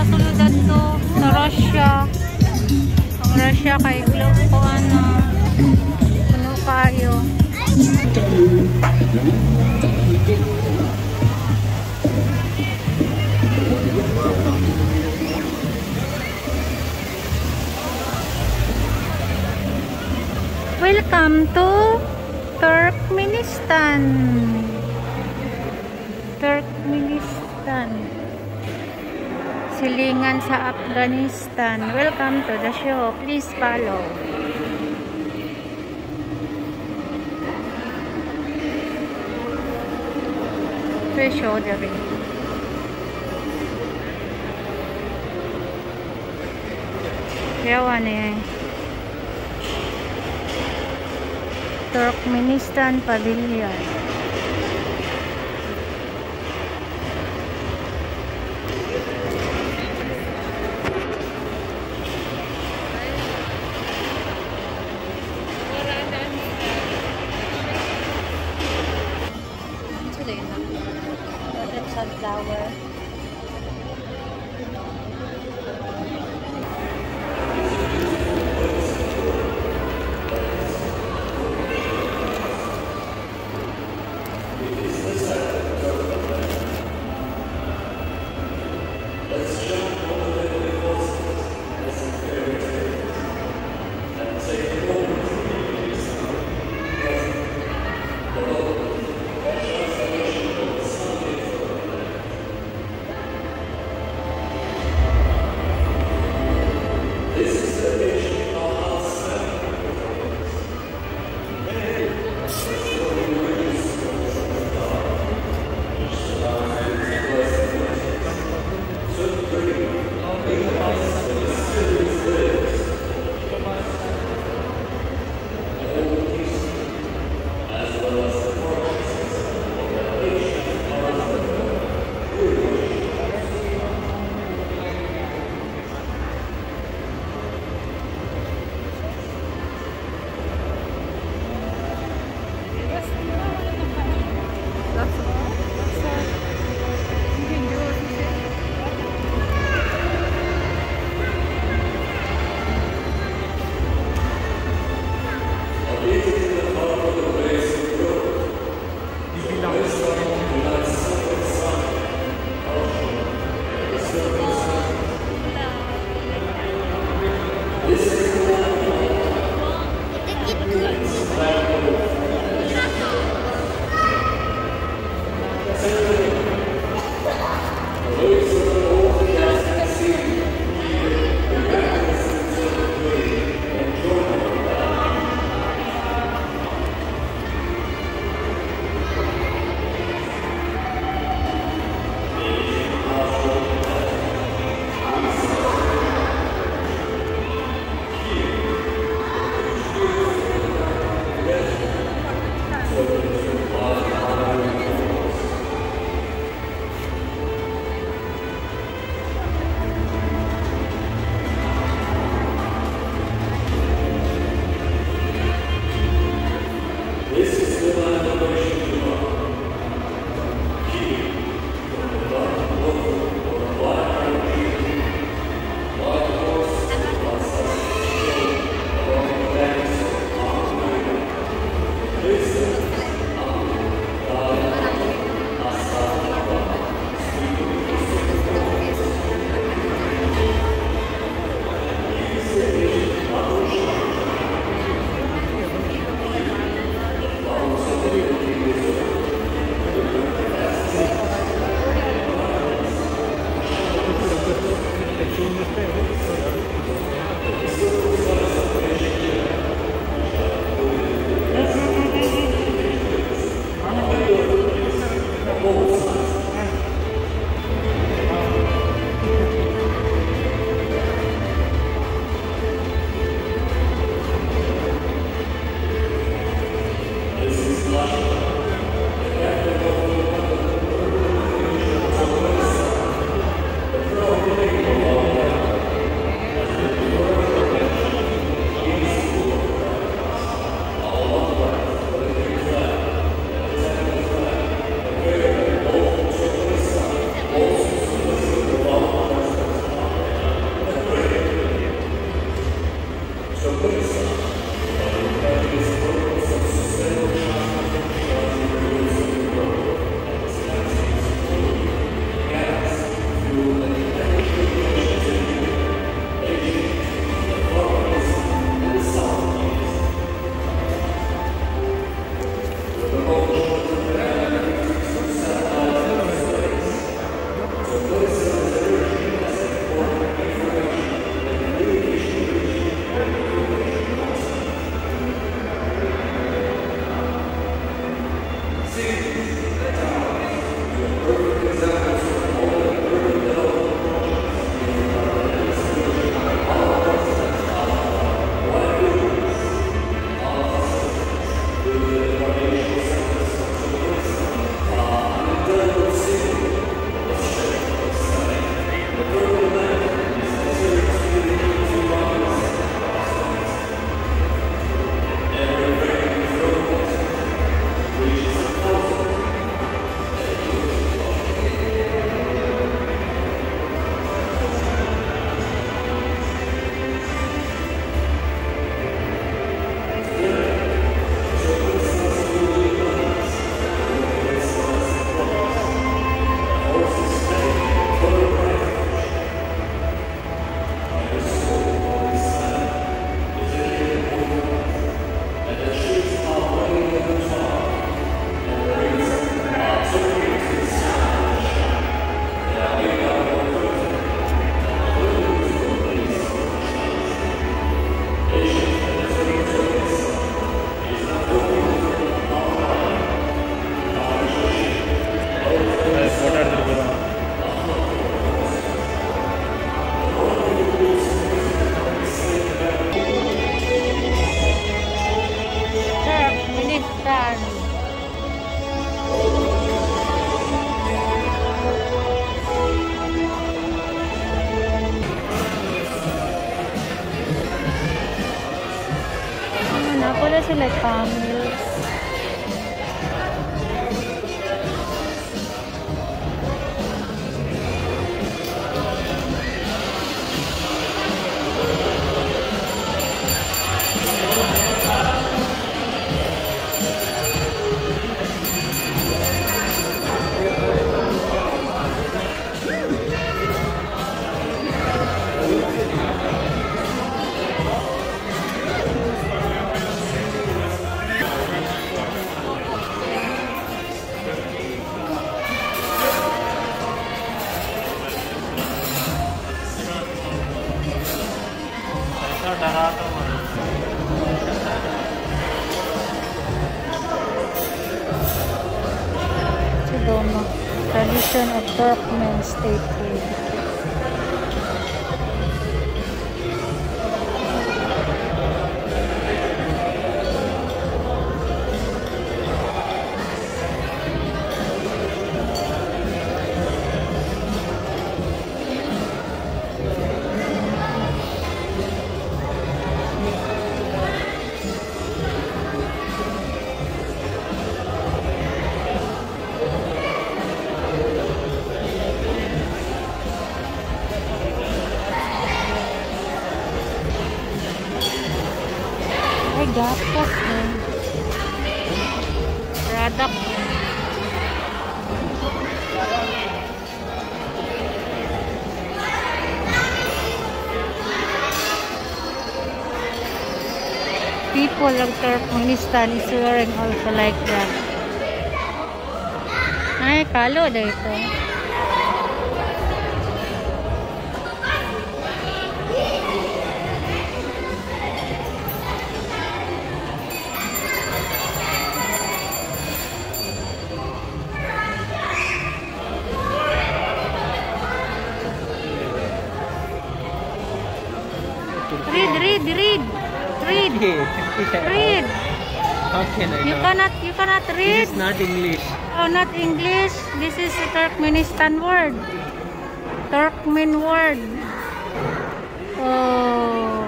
sulod to sa Russia. Ang Russia kay ulo ko ano. Puno kayo. Welcome to Turkmenistan. Turkmenistan. Silingan sa Afghanistan. Welcome to the show. Please follow. Please show the ring. Yawan eh. Turkmenistan Pavilion. Sunflower. also like camels. Sidoma, tradition of Turkmen state food. Ay, gatas eh. Product. People of Turkmenistan is wearing also like that. Ay, kalo dito. Read. How can I You cannot read. This is not English. Oh, not English. This is a Turkmenistan word. Turkmen word. Oh.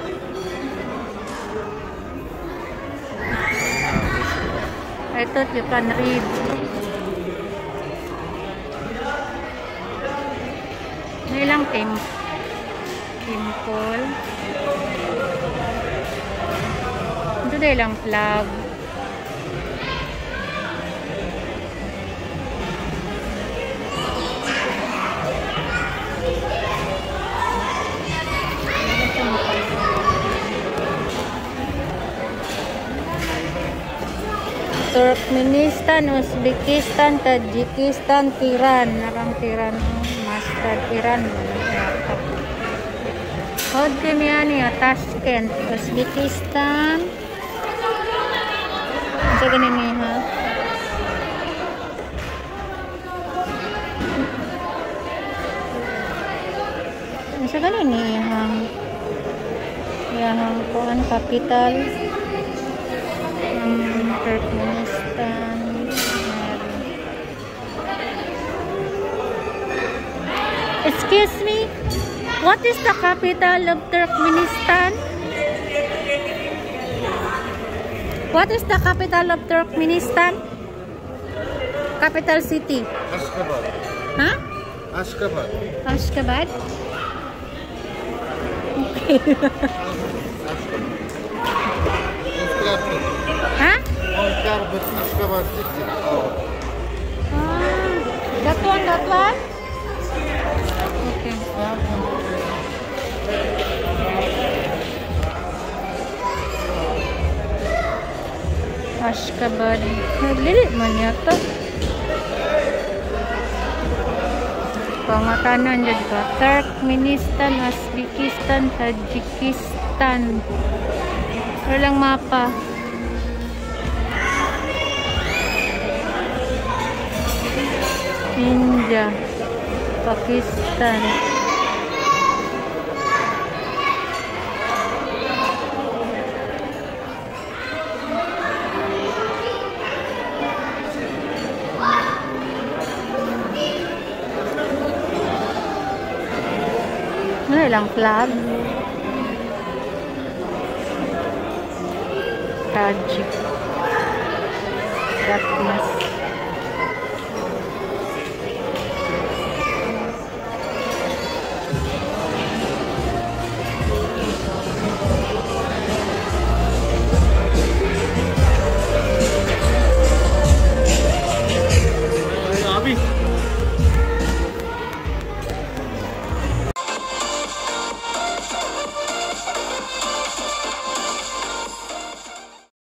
I thought you can read. Ilang temple. Ito dahil lang flag. Turkmenistan, Uzbekistan, Tajikistan, Iran. Narang Iran, Mustard, Iran. Hod kami yan Tashkent, Uzbekistan. Sa ganin niya ha. Sa ganin niya yang kuan capital Turkmenistan. Excuse me, what is the capital of Turkmenistan? What is the capital of Turkmenistan? Capital city? Ashgabat. Huh? Ashgabat. Ashgabat? Okay. Huh? Ashgabat city. That one, that one? Okay. Ashgabat. Naglilit man yata. Pangatanan dyan ka. Turkmenistan, Uzbekistan, Tajikistan. Walang mapa. India, Pakistan. Ano ilang flag? Tajik. Gatnas.